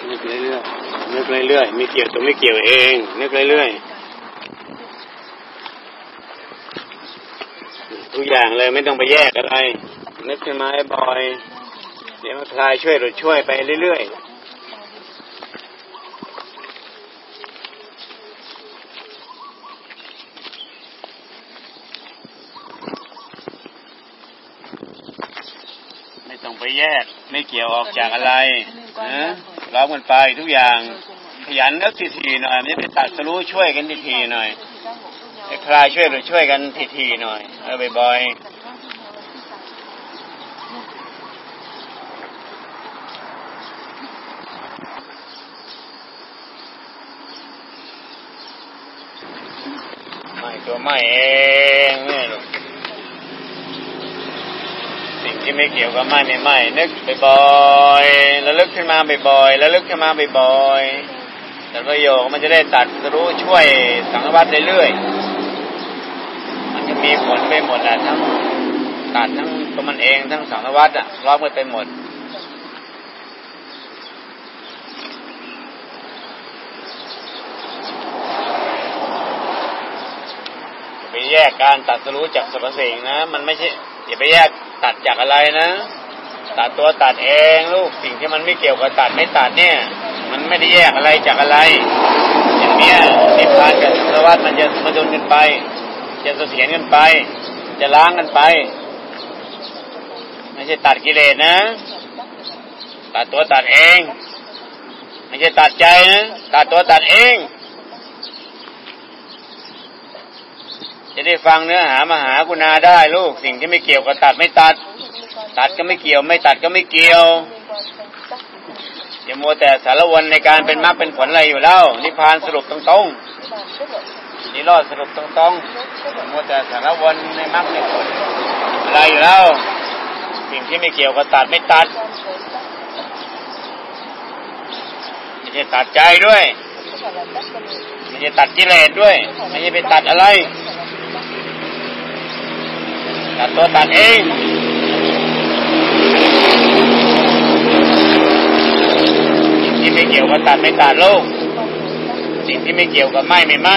นึกเรื่อยๆนึกเรื่อยๆไม่เกี่ยวตัวไม่เกี่ยวเองนึกเรื่อยๆทุกอย่างเลยไม่ต้องไปแยกอะไรนึกขึ้นมาบ่อยเดี๋ยวมันคลายช่วยหรือช่วยไปเรื่อยๆไม่ต้องไปแยกไม่เกี่ยวออกจากอะไรนะร้องกันไปทุกอย่างขยันนึกทีๆหน่อยไม่ไปตัดสรู้ช่วยกันทีๆหน่อยคลายช่วยหรือช่วยกันทีๆหน่อยบ่อยๆไม่ตัวไม่เองเนี่ยลูกสิ่งที่ไม่เกี่ยวกับไม่นึกบ่อยๆแล้วลึกขึ้นมาบ่อยๆแล้วลึกขึ้นมาบ่อยๆแต่ประโยคมันจะได้ตัดรู้ช่วยสังวัตเรื่อยๆมันจะมีผลไปหมดแหละทั้งตัดทั้งตัวมันเองทั้งสังวัตอ่ะรอบกันไปหมดไปแยกการตัดรู้จากสรรพสิ่งนะมันไม่ใช่อย่าไปแยกตัดจากอะไรนะตัดตัวตัดเองลูกสิ่งที่มันไม่เกี่ยวกับตัดไม่ตัดเนี่ยมันไม่ได้แยกอะไรจากอะไรอย่างเนี้ยนิพพานกับสังสารวัฏมันจะสมดุลกันไปจะเสถียรกันไปจะล้างกันไปไม่ใช่ตัดกิเลสนะตัดตัวตัดเองไม่ใช่ตัดใจนะตัดตัวตัดเองจะได้ฟังเนื้อหามหากรุณาได้ลูกสิ่งที่ไม่เกี่ยวกับตัดไม่ตัดตัดก็ไม่เกี่ยวไม่ตัดก็ไม่เกี่ยวอย่ามัวแต่สารวนในการเป็นมรรคเป็นผลอะไรอยู่แล้วนิพพานสรุปตรงๆนิโรธสรุปตรงๆมัวแต่สารวนในมรรคในผลอะไรอยู่แล้วสิ่งที่ไม่เกี่ยวกับตัดไม่ตัดไม่ใช่ตัดใจด้วยไม่ใช่ตัดกิเลสด้วยไม่ใช่ไปตัดอะไรตัดตัวตัดเองสิ่งที่ไม่เกี่ยวกับตัดไม่ตัดโลกสิ่งที่ไม่เกี่ยวกับไม่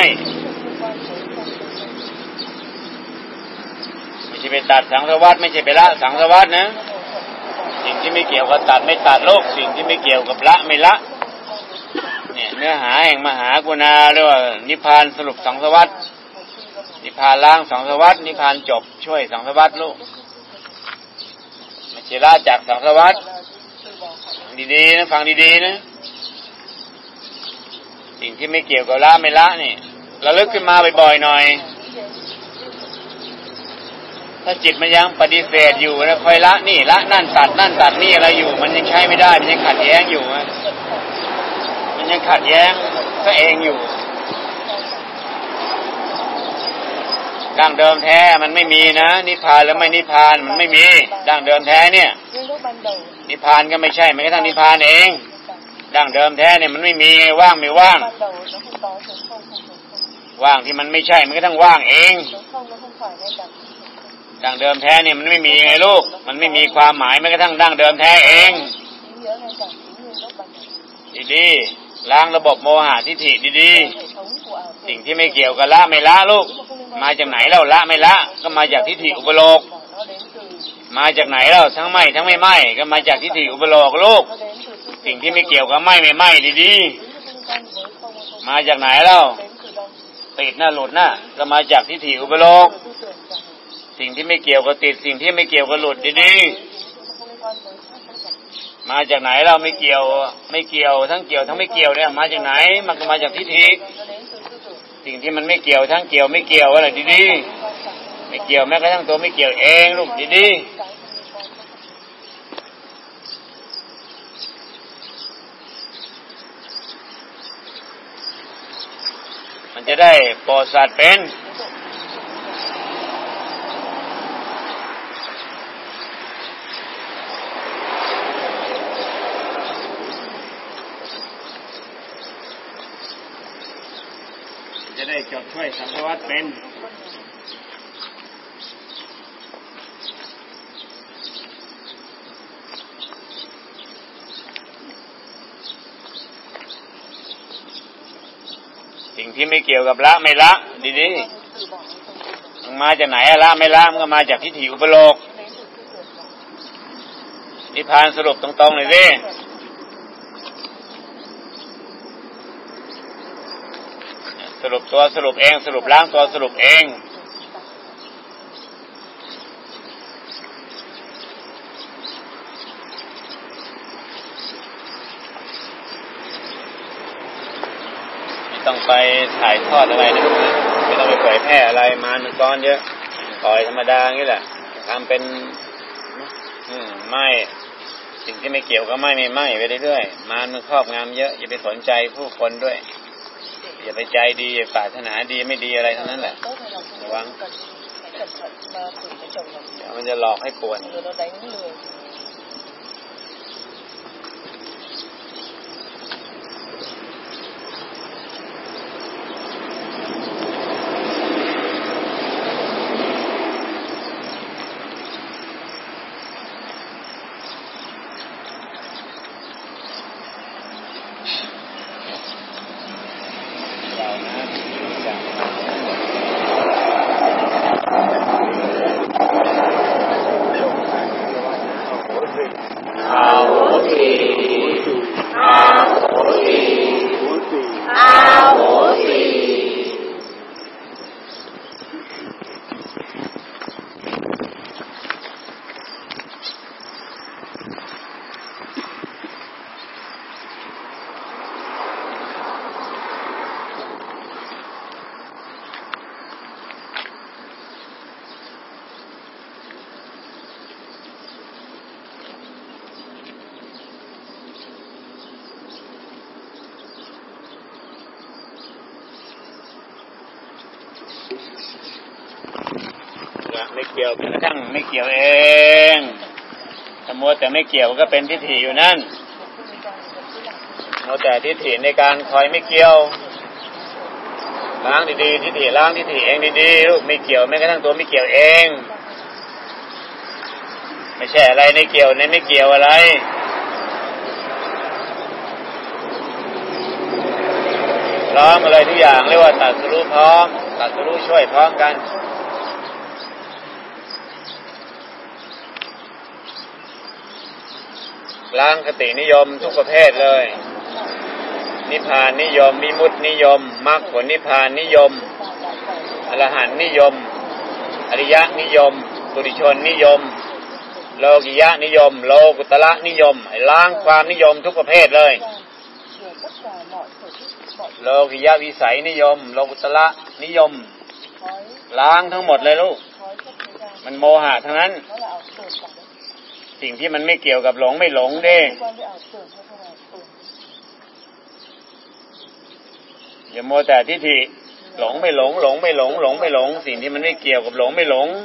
ใช่ไปตัดสังสารวัฏไม่ใช่ไปละสังสารวัฏนะสิ่งที่ไม่เกี่ยวกับตัดไม่ตัดโลกสิ่งที่ไม่เกี่ยวกับละไม่ละเนี่ยเนื้อหาแห่งมหากรุณาเรียกว่านิพพานสรุปสังสารวัฏนิพพานล้างสังสารวัฏนิพพานจบช่วยสังสารวัฏลูกไม่ใช่ละจากสังสารวัฏดีๆนะฟังดีๆนะสิ่งที่ไม่เกี่ยวกับละไม่ละนี่ระลึกขึ้นมาบ่อยๆหน่อยถ้าจิตมันยังปฏิเสธอยู่นะคอยละนี่ละนั่นตัดนั่นตัดนี่อะไรอยู่มันยังใช้ไม่ได้มันยังขัดแย้งอยู่มันยังขัดแย้งตัวเองอยู่ดั้งเดิมแท้มันไม่มีนะนิพพานแล้วไม่นิพพานมันไม่มีดั้งเดิมแท้เนี่ยนิพพานก็ไม่ใช่ไม่กระทั่งนิพพานเองดั้งเดิมแท้เนี่ยมันไม่มีไงว่างไม่ว่างว่างที่มันไม่ใช่มันกระทั่งว่างเองดั้งเดิมแท้เนี่ยมันไม่มีไงลูกมันไม่มีความหมายแม้กระทั่งดั้งเดิมแท้เองดีๆล้างระบบโมหะทิฏฐิดีๆสิ่งที่ไม่เกี่ยวกับละไม่ละลูกมาจากไหนแล้วละไม่ละก็มาจากทิฏฐิอุปโลกมาจากไหนแล้วทั้งไหม้ทั้งไม่ไหม้ก็มาจากทิฏฐิอุปโลกลูกสิ่งที่ไม่เกี่ยวกับไหม้ไม่ไหม้ดีๆมาจากไหนแล้วติดหน้าหลุดหน้าก็มาจากทิฏฐิอุปโลกสิ่งที่ไม่เกี่ยวกับติดสิ่งที่ไม่เกี่ยวกับหลุดดีๆมาจากไหนเราไม่เกี่ยวทั้งเกี่ยวทั้งไม่เกี่ยวเนี่ยมาจากไหนมันก็มาจากทิฏฐิสิ่งที่มันไม่เกี่ยวทั้งเกี่ยวไม่เกี่ยวอะไรดีๆไม่เกี่ยวแม้กระทั่งตัวไม่เกี่ยวเองลูกดีๆมันจะได้ปอดสัตว์เป็นจะได้จบช่วยสังสารวัฏเป็นสิ่งที่ไม่เกี่ยวกับละไม่ละดีๆมันมาจากไหนละไม่ละมันก็มาจากทิฏฐิอุปโลกนิพพานสรุปตรงๆเลยสิสรุปตัวสรุปเองสรุปล้างตัวสรุปเองต้องไปถ่ายทอดอะไรนะไม่ต้องไปเผยแพร่อะไรมันก้อนเยอะปล่อยธรรมดาอย่างนี้แหละทำเป็นไม่สิ่งที่ไม่เกี่ยวก็ไม่ไปเรื่อยๆมันครอบงำเยอะอย่าไปสนใจผู้คนด้วยอย่าไปใจดีอย่าปรารถนาดีไม่ดีอะไรทั้งนั้นแหละระวังมันจะหลอกให้ปวดไม่เกี่ยวกระทั่งไม่เกี่ยวเองสมมติแต่ไม่เกี่ยวก็เป็นทิฏฐิอยู่นั่นแต่ทิฏฐิในการคอยไม่เกี่ยวล้างดีๆทิฏฐิล้างทิฏฐิเองดีๆลูกไม่เกี่ยวแม้กระทั่งตัวไม่เกี่ยวเองไม่ใช่อะไรในเกี่ยวในไม่เกี่ยวอะไรพร้อมอะไรทุกอย่างเรียกว่าตัดสรู้พร้อมตัดสรู้ช่วยพร้อมกันล้างคตินิยมทุกประเภทเลยนิพพานนิยมวิมุตตินิยมมรรคผลนิพพานนิยมอรหันต์นิยมอริยนิยมปุถุชนนิยมโลกิยะนิยมโลกุตระนิยมล้างความนิยมทุกประเภทเลยโลกิยะวิสัยนิยมโลกุตระนิยมล้างทั้งหมดเลยลูกมันโมหะทั้งนั้นสิ่งที่มันไม่เกี่ยวกับหลงไม่หลงเด้อย่าโมแต่ทิฏฐิหลงไม่หลงหลงไม่หลงหลงไม่หลงสิ่งที่มันไม่เกี่ยวกับหลงไม่หลง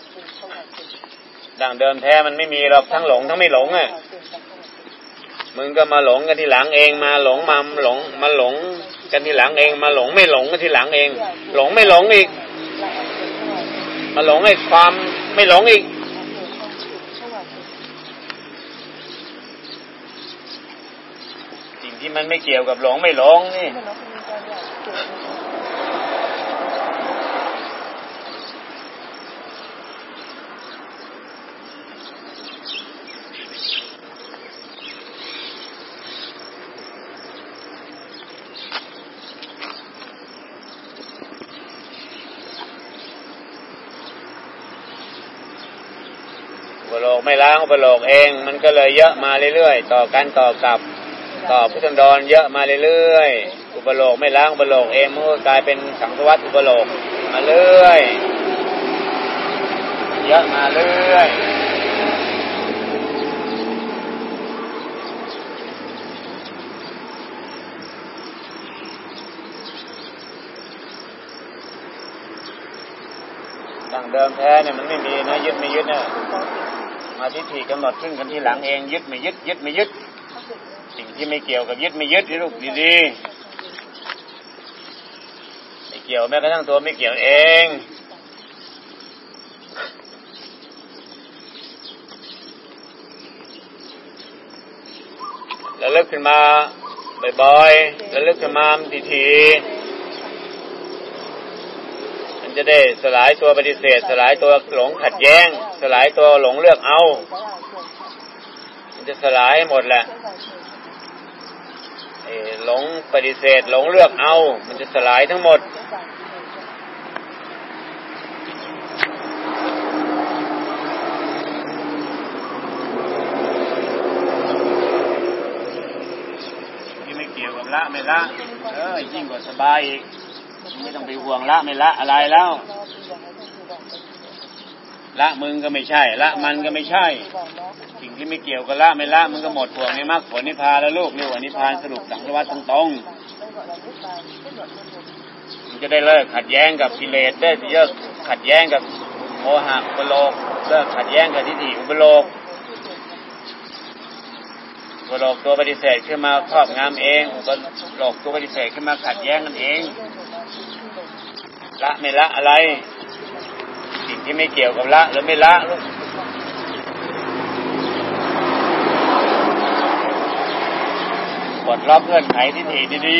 ดั้งเดิมแท้มันไม่มีหรอกทั้งหลงทั้งไม่หลงอ่ะมึงก็มาหลงกันทีหลังเองมาหลงมาหลงมาหลงกันทีหลังเองมาหลงไม่หลงกันทีหลังเองหลงไม่หลงอีกมาหลงไอ้ความไม่หลงอีกสิ่งที่มันไม่เกี่ยวกับหลงไม่หลงนี่อุปโลกไม่ล้างอุปโลกเองมันก็เลยเยอะมาเรื่อยๆต่อกันต่อกับต่อพุทธันดรเยอะมาเรื่อยๆอุปโลกไม่ล้างอุปโลกเองมันก็กลายเป็นสังสารวัฏอุปโลกมาเรื่อยเยอะมาเรื่อยดั้งเดิมแท้เนี่ยมันไม่มีนะยึดไม่ยึดเนี่ยมาทิฏฐิกำหนดขึ้นกันที่หลังเองยึดไม่ยึดยึดไม่ยึดสิ่งที่ไม่เกี่ยวกับยึดไม่ยึดนี่ลูกดีๆไม่เกี่ยวแม้กระทั่งตัวไม่เกี่ยวเองระลึกขึ้นมาบ่อยๆระลึกขึ้นมาทีจะได้สลายตัวปฏิเสธสลายตัวหลงขัดแย้งสลายตัวหลงเลือกเอามันจะสลายหมดแหละหลงปฏิเสธหลงเลือกเอามันจะสลายทั้งหมดที่ไม่เกี่ยวกับละไม่ละยิ่งกว่าสบายอีกไม่ต้องไปห่วงละไม่ละอะไรแล้วละมึงก็ไม่ใช่ละมันก็ไม่ใช่สิ่งที่ไม่เกี่ยวกับละไม่ละมึงก็หมดห่วงในมรรคผลนิพพานแล้วลูกเรียกว่านิพพานสรุปสังสารวัฏตรงๆมึงจะได้เลิกขัดแย้งกับกิเลสได้เลิกขัดแย้งกับโมหะอุปโลกเลิกขัดแย้งกับทิฏฐิอุปโลกอุปโลกตัวปฏิเสธขึ้นมาครอบงำเองอุปโลกตัวปฏิเสธขึ้นมาขัดแย้งกันเองละไม่ละอะไรสิ่งที่ไม่เกี่ยวกับละหรือไม่ละลูกปลดล็อกเงื่อนไขทิฏฐิดี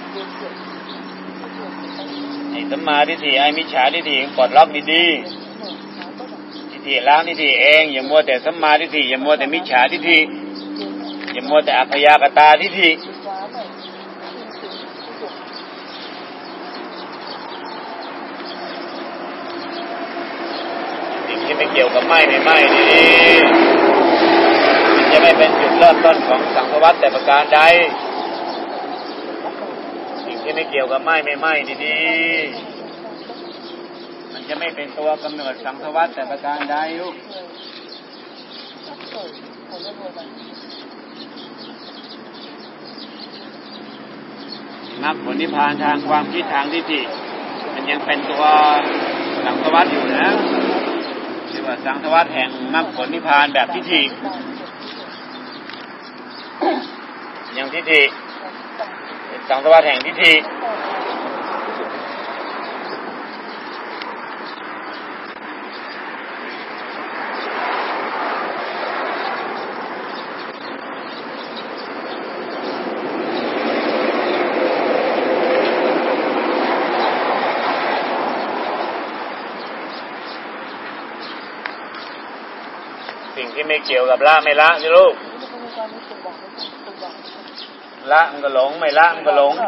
ๆไอ้สัมมาทิฏฐิไอ้มิจฉาทิฏฐิปลดล็อกดีๆทิฏฐิล้างทิฏฐิเองอย่ามัวแต่สัมมาทิฏฐิอย่ามัวแต่มิจฉาทิฏฐิอย่ามัวแต่อัพยากตาทิฏฐิที่ไม่เกี่ยวกับไม่นี่มันจะไม่เป็นจุดเริ่มต้นของสังสารวัฏแต่ประการใดสิ่งที่ไม่เกี่ยวกับไม่ดีๆมันจะไม่เป็นตัวกำเนิดสังสารวัฏแต่ประการใดลูกมรรคผลนิพพานทางความคิดทางทิฏฐิมันยังเป็นตัวสังสารวัฏอยู่นะเรียกว่าสังสารวัฏแห่งมรรคผลนิพพานแบบทิฏฐิยังทิฏฐิสังสารวัฏแห่งทิฏฐิสิ่งที่ไม่เกี่ยวกับละไม่ละสิลูกละมันก็หลงไม่ละมันก็หลง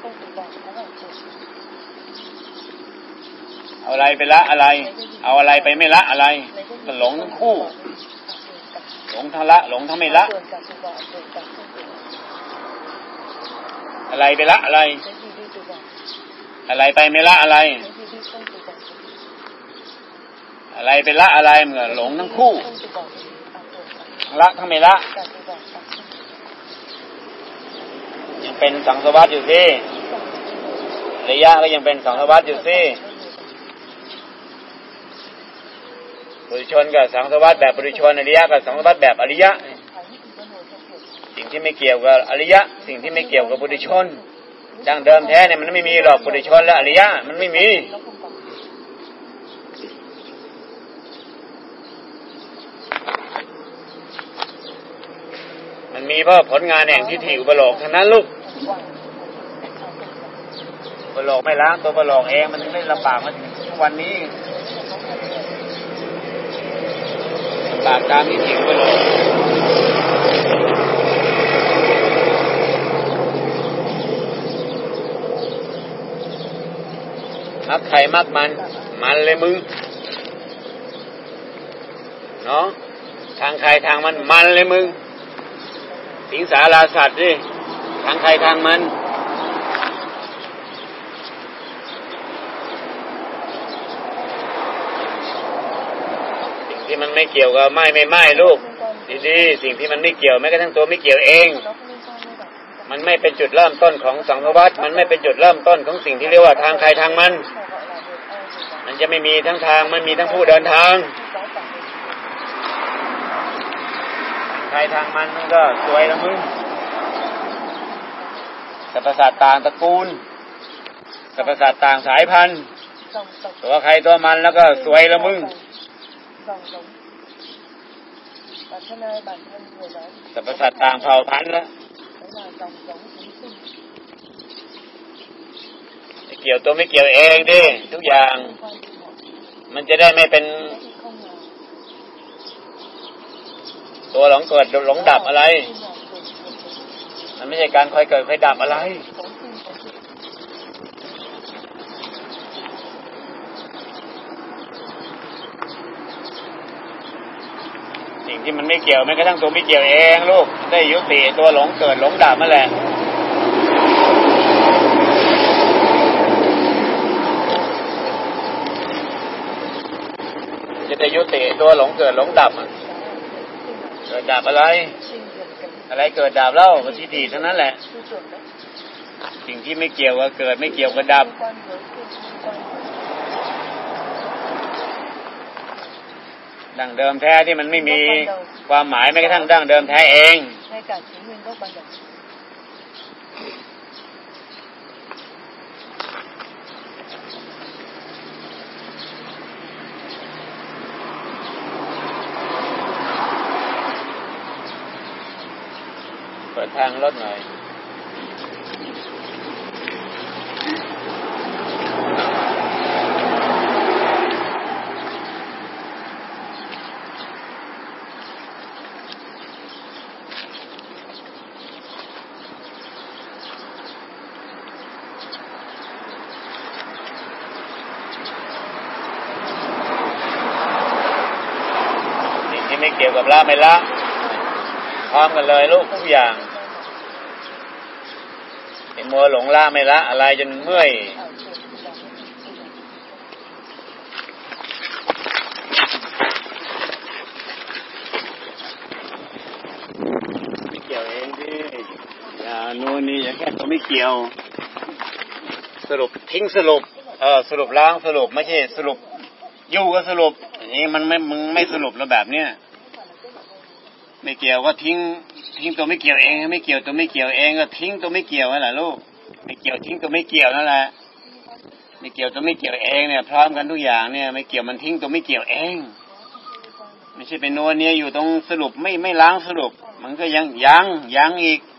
เอาอะไรไปละอะไรเอาอะไรไปไม่ละอะไรก็หลงทั้งคู่หลงทั้งละหลงทั้งไม่ละอะไรไปละอะไรอะไรไปไม่ละอะไรอะไรไปละอะไรมันก็หลงทั้งคู่ละทั้งไม่ละยังเป็นสังสารวัฏอยู่สิระยะก็ยังเป็นสังสารวัฏอยู่สิปุถุชนกับสังสารวัฏแบบปุถุชนอริยะกับสังสารวัฏแบบอริยะสิ่งที่ไม่เกี่ยวกับอริยะสิ่งที่ไม่เกี่ยวกับปุถุชนดั้งเดิมแท้เนี่ยมันไม่มีหรอกปุถุชนและอริยะมันไม่มีมันมีเพราะผลงานแห่งทิฏฐิอุปโลกทั้งนั้นลูกอุปโลกไม่ล้างตัวอุปโลกเองมันไม่ลำบากมาถึงทุกวันนี้ลำบากตามทิฏฐิอุปโลกมักใครมักมันเลยมึงเนาะทางใครทางมันเลยมึงสิงสาราสัตว์ดิทางใครทางมันสิ่งที่มันไม่เกี่ยวกับไม่ลูกดีๆสิ่งที่มันไม่เกี่ยวแม้กระทั่งตัวไม่เกี่ยวเองมันไม่เป็นจุดเริ่มต้นของสังสารวัฏมันไม่เป็นจุดเริ่มต้นของสิ่งที่เรียกว่าทางใครทางมันจะไม่มีทั้งทางมันมีทั้งผู้เดินทางใครทางมันก็สวยละมึงสรรพสัตว์ต่างตระกูลสรรพสัตว์ต่างสายพันธุ์ตัวใครตัวมันแล้วก็สวยละมึงสรรพสัตว์ต่างเผ่าพันธุ์แล้วเกี่ยวตัวไม่เกี่ยวเองดิทุกอย่างมันจะได้ไม่เป็นตัวหลงเกิดหลงดับอะไรมันไม่ใช่การคอยเกิดคอยดับอะไรสิ่งที่มันไม่เกี่ยวแม้กระทั่งตัวไม่เกี่ยวเองลูกได้ยุติตัวหลงเกิดหลงดับนั่นแหละจะได้ยุติตัวหลงเกิดหลงดับเกิดดับอะไรอะไรเกิดดับเล่าก็ทิฏฐิเท่านั้นแหละสิ่งที่ไม่เกี่ยวกับเกิดไม่เกี่ยวกับดับดั้งเดิมแท้ที่มันไม่มีความหมายแม้กระทั่งดั้งเดิมแท้เองเปิดทางรถหน่อยไม่เกี่ยวกับละไม่ละพร้อมกันเลยลูกทุกอย่างไอ้มัวหลงละไม่ละอะไรจนเมื่อยไม่เกี่ยวเองดิอย่าโน่นนี่อย่าแค่ตัวไม่เกี่ยวสรุปทิ้งสรุปสรุปล้างสรุปไม่ใช่สรุปอยู่ก็สรุปนี่มันมึงไม่สรุปแล้วแบบเนี้ยไม่เกี่ยวก็ทิ้งตัวไม่เกี่ยวเองไม่เกี่ยวตัวไม่เกี่ยวเองก็ทิ้งตัวไม่เกี่ยวนั่นแหละลูกไม่เกี่ยวทิ้งตัวไม่เกี่ยวนั่นแหละไม่เกี่ยวตัวไม่เกี่ยวเองเนี่ยพร้อมกันทุกอย่างเนี่ยไม่เกี่ยวมันทิ้งตัวไม่เกี่ยวเองไม่ใช่เป็นโน่นเนี่ยอยู่ตรงสรุปไม่ล้างสรุปมันก็ยังอีก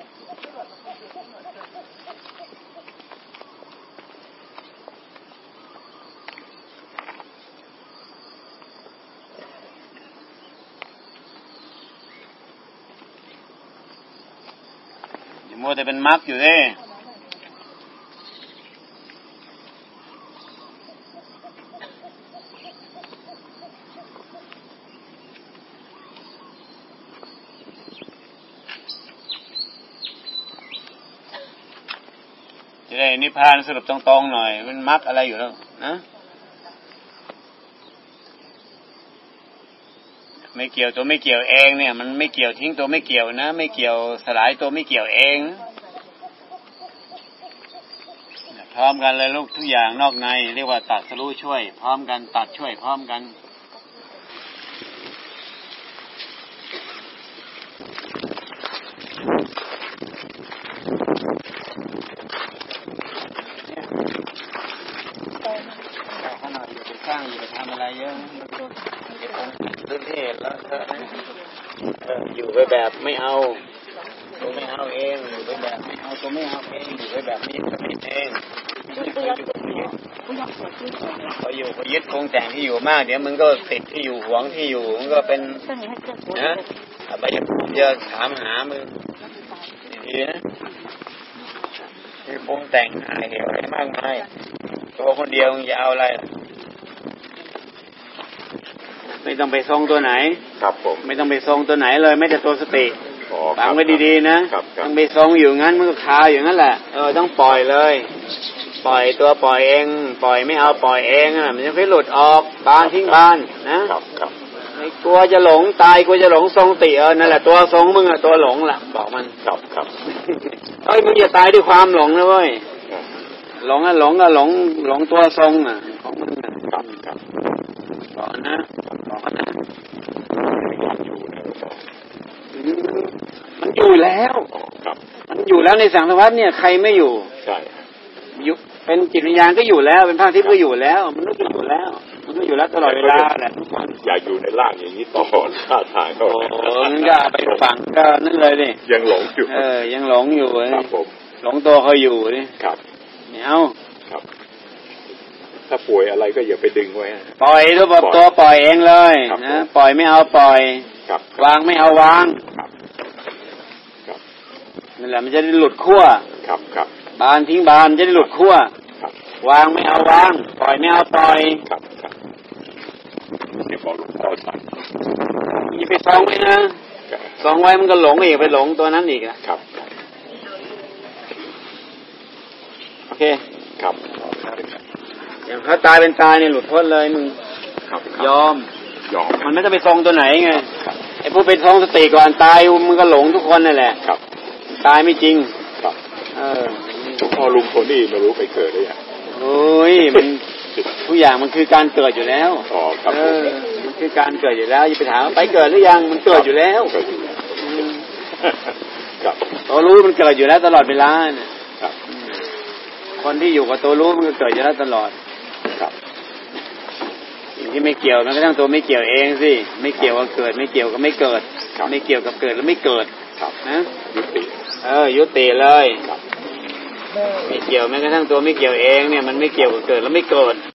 มัวแต่เป็นมรรคอยู่เลยจะได้นิพพานสรุปตรงๆหน่อยเป็นมรรคอะไรอยู่แล้วนะไม่เกี่ยวตัวไม่เกี่ยวเองเนี่ยมันไม่เกี่ยวทิ้งตัวไม่เกี่ยวนะไม่เกี่ยวสลายตัวไม่เกี่ยวเองพร้อมกันเลยลูกทุกอย่างนอกในเรียกว่าตัดสรู้ช่วยพร้อมกันตัดช่วยพร้อมกันขนาดอยู่ไปสร้างอยู่ไปทำอะไรเยอะพื้นที่แล้วอยู่ไปแบบไม่เอาตัวไม่เอาเองอยู่ไปแบบไม่เอาตัวไม่เอาเองอยู่ไปแบบนี้ก็ไม่เองพอยึดคงแต่งที่อยู่มากเดี๋ยวมึงก็ติดที่อยู่หวงที่อยู่มึงก็เป็นนะไปจะถามหามึงดีนะที่คงแต่งหาเหวอะไรมากมายตัวคนเดียวมึงจะเอาอะไรไม่ต้องไปทรงตัวไหนครับผมไม่ต้องไปทรงตัวไหนเลยไม่แต่ตัวสติฟังไว้ดีๆนะต้องไปทรงอยู่งั้นมันก็คาอยู่งั้นแหละต้องปล่อยเลยปล่อยตัวปล่อยเองปล่อยไม่เอาปล่อยเองมันจะค่อยหลุดออกบานทิ้งบานนะครับไม่กลัวจะหลงตายกลัวจะหลงทรงตินั่นแหละตัวทรงมึงตัวหลงล่ะบอกมันครับมึงอย่าตายด้วยความหลงนะเว้ยหลงก็หลงตัวทรงของมึงครับบอกนะมันอยู่แล้วมันอยู่แล้วในสังสารวัฏเนี่ยใครไม่อยู่ใช่อยู่เป็นจิตวิญญาณก็อยู่แล้วเป็นภาคทิพย์ก็อยู่แล้วมันก็อยู่แล้วมันก็อยู่แล้วตลอดเวลาแหละทุกคนอย่าอยู่ในร่างอย่างนี้ต่อท่าทางก็งั้นก็ไปฝังก็นั่นเลยดิยังหลงอยู่ยังหลงอยู่ครับผมหลงตัวเขาอยู่นี่ครับไม่เอาครับถ้าป่วยอะไรก็อย่าไปดึงไว้ปล่อยระบบตัวปล่อยเองเลยนะปล่อยไม่เอาปล่อยวางไม่เอาวางนั่นแหละมันจะได้หลุดขั้วบานทิ้งบานจะได้หลุดขั้ววางไม่เอาวางปล่อยไม่เอาปล่อยเนี่ยบอกหลวงพ่อสั่งอย่าไปซองไว้นะซองไว้มันก็หลงอีกไปหลงตัวนั้นอีกครับโอเคครับอย่างเขาตายเป็นตายเนี่ยหลุดพ้นเลยมึงยอมมันไม่ต้องไปซองตัวไหนไงไอ้ผู้เป็นซองสติก่อนตายมึงก็หลงทุกคนนั่นแหละตายไม่จริงพอลุงคนนี้ไม่รู้ไปเกิดได้ยังโอ้ยมันทุกอย่างมันคือการเกิดอยู่แล้วมันคือการเกิดอยู่แล้วอย่าไปถามไปเกิดหรือยังมันเกิดอยู่แล้วตัวรู้มันเกิดอยู่แล้วตลอดเวลาเนี่ยคนที่อยู่กับตัวรู้มันก็เกิดอยู่แล้วตลอดสิ่งที่ไม่เกี่ยวมันก็ทั้งตัวไม่เกี่ยวเองสิไม่เกี่ยวกับเกิดไม่เกี่ยวกับไม่เกิดไม่เกี่ยวกับเกิดแล้วไม่เกิดนะยุติเลยไม่เกี่ยวแม้กระทั่งตัวไม่เกี่ยวเองเนี่ยมันไม่เกี่ยวกับเกิดแล้วไม่เกิด